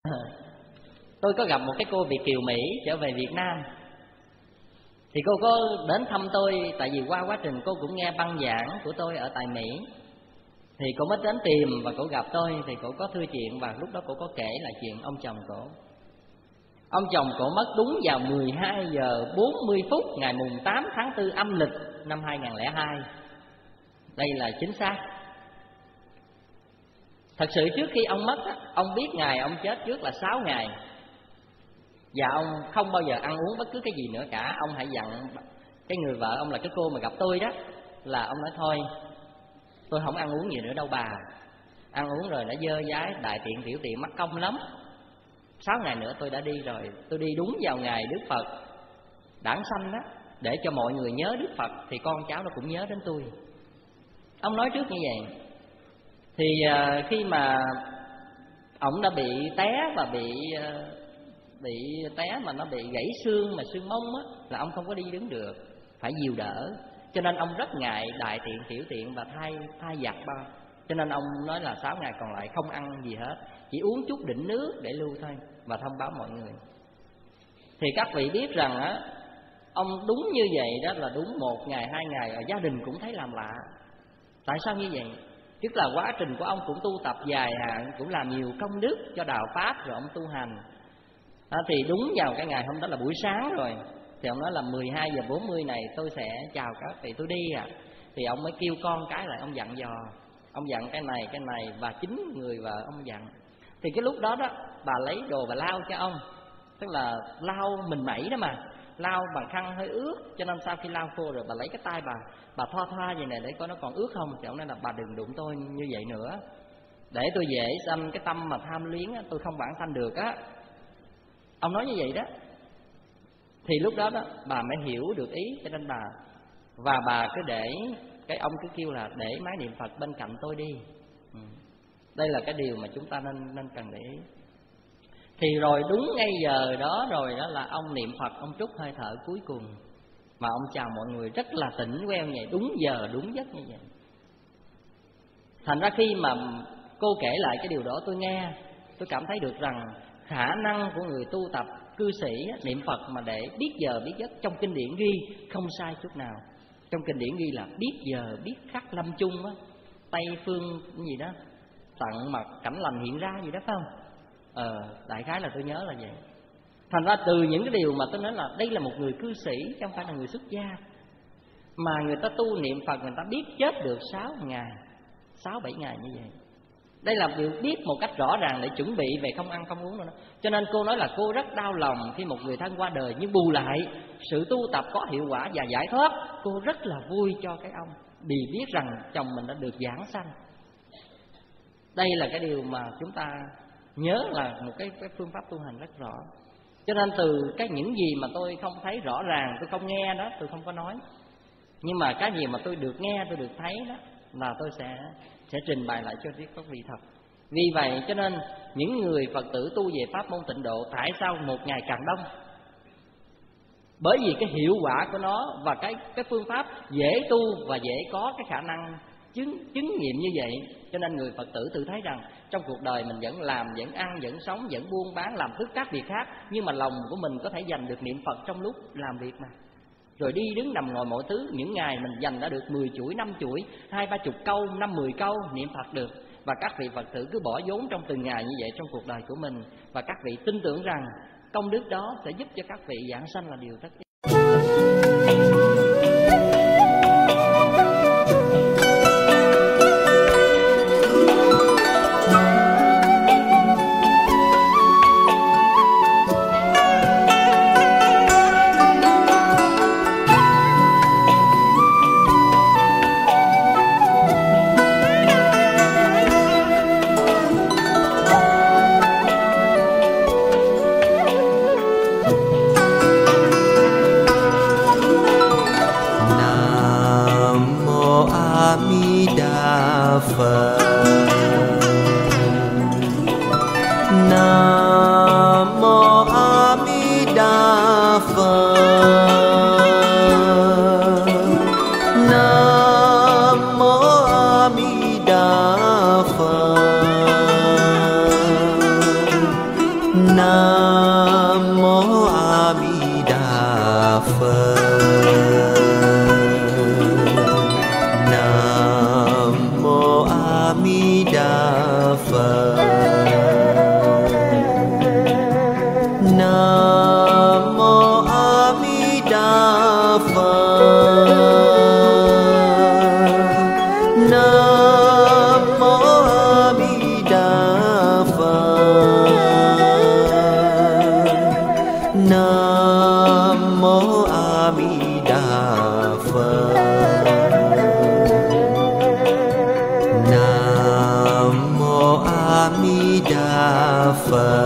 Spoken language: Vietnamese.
Tôi có gặp một cái cô Việt kiều Mỹ trở về Việt Nam. Thì cô có đến thăm tôi, tại vì qua quá trình cô cũng nghe băng giảng của tôi ở tại Mỹ. Thì cô mới đến tìm và cô gặp tôi. Thì cô có thưa chuyện, và lúc đó cô có kể lại chuyện ông chồng cổ. Ông chồng cổ mất đúng vào 12 giờ 40 phút ngày mùng 8 tháng 4 âm lịch năm 2002. Đây là chính xác. Thật sự trước khi ông mất, ông biết ngày ông chết trước là 6 ngày. Và ông không bao giờ ăn uống bất cứ cái gì nữa cả. Ông hãy dặn cái người vợ ông là cái cô mà gặp tôi đó, là ông nói thôi, tôi không ăn uống gì nữa đâu bà. Ăn uống rồi nó dơ dái, đại tiện tiểu tiện mắc công lắm. 6 ngày nữa tôi đã đi rồi. Tôi đi đúng vào ngày Đức Phật đản sanh đó, để cho mọi người nhớ Đức Phật, thì con cháu nó cũng nhớ đến tôi. Ông nói trước như vậy. Thì khi mà ông đã bị té và bị té mà nó bị gãy xương, mà xương mông á, là ông không có đi đứng được, phải dìu đỡ. Cho nên ông rất ngại đại tiện tiểu tiện và thay giặt bao. Cho nên ông nói là 6 ngày còn lại không ăn gì hết, chỉ uống chút đỉnh nước để lưu thôi, và thông báo mọi người. Thì các vị biết rằng á, ông đúng như vậy đó là đúng 1 ngày 2 ngày rồi gia đình cũng thấy làm lạ. Tại sao như vậy? Tức là quá trình của ông cũng tu tập dài hạn, cũng làm nhiều công đức cho đạo Pháp, rồi ông tu hành. Thì đúng vào cái ngày hôm đó là buổi sáng rồi, thì ông nói là 12 giờ 40 này tôi sẽ chào các vị, tôi đi Thì ông mới kêu con cái lại, ông dặn dò. Ông dặn cái này và chính người vợ ông dặn. Thì cái lúc đó đó, bà lấy đồ và lau cho ông. Tức là lau mình mẩy đó mà, lau bằng khăn hơi ướt. Cho nên sau khi lau khô rồi, bà lấy cái tay bà thoa vậy này để coi nó còn ướt không. Thì ông nói là bà đừng đụng tôi như vậy nữa, để tôi dễ sanh cái tâm mà tham luyến á, tôi không bản sanh được á. Ông nói như vậy đó. Thì lúc đó đó bà mới hiểu được ý, cho nên bà cứ để cái ông cứ kêu là để máy niệm Phật bên cạnh tôi đi. Đây là cái điều mà chúng ta nên cần để ý. Thì rồi đúng ngay giờ đó rồi đó là ông niệm Phật, ông trút hơi thở cuối cùng, mà ông chào mọi người rất là tỉnh queo vậy, đúng giờ đúng giấc như vậy. Thành ra khi mà cô kể lại cái điều đó tôi nghe, tôi cảm thấy được rằng khả năng của người tu tập cư sĩ niệm Phật mà để biết giờ biết giấc, trong kinh điển ghi không sai chút nào. Trong kinh điển ghi là biết giờ biết khắc lâm chung á, Tây phương cái gì đó, tận mặt cảnh lành hiện ra gì đó phải không? Đại khái là tôi nhớ là vậy. Thành ra từ những cái điều mà tôi nói là đây là một người cư sĩ, chứ không phải là người xuất gia, mà người ta tu niệm Phật, người ta biết chết được 6-7 ngày như vậy. Đây là điều biết một cách rõ ràng để chuẩn bị về không ăn không uống nữa. Cho nên cô nói là cô rất đau lòng khi một người thân qua đời, nhưng bù lại sự tu tập có hiệu quả và giải thoát, cô rất là vui cho cái ông, vì biết rằng chồng mình đã được giảng sanh. Đây là cái điều mà chúng ta nhớ là một cái phương pháp tu hành rất rõ. Cho nên từ những gì mà tôi không thấy rõ ràng, tôi không nghe đó, tôi không có nói. Nhưng mà cái gì mà tôi được nghe, tôi được thấy đó, là tôi sẽ trình bày lại cho các vị thật. Vì vậy cho nên những người Phật tử tu về pháp môn Tịnh Độ, tại sao một ngày càng đông? Bởi vì cái hiệu quả của nó và cái phương pháp dễ tu và dễ có cái khả năng chứng nghiệm như vậy. Cho nên người Phật tử tự thấy rằng trong cuộc đời mình vẫn làm, vẫn ăn, vẫn sống, vẫn buôn bán, làm tất các việc khác, nhưng mà lòng của mình có thể dành được niệm Phật trong lúc làm việc mà. Rồi đi đứng nằm ngồi mọi thứ, những ngày mình dành đã được 10 chuỗi, 5 chuỗi, 20-30 câu, 50-10 câu niệm Phật được. Và các vị Phật tử cứ bỏ vốn trong từng ngày như vậy trong cuộc đời của mình. Và các vị tin tưởng rằng công đức đó sẽ giúp cho các vị giảng sanh là điều tất yếu. Phật. Nam mô A Di Đà Phật. Nam mô A Di Đà Phật. Nam mô A Di Đà Phật. Nam mô A Di Đà Phật.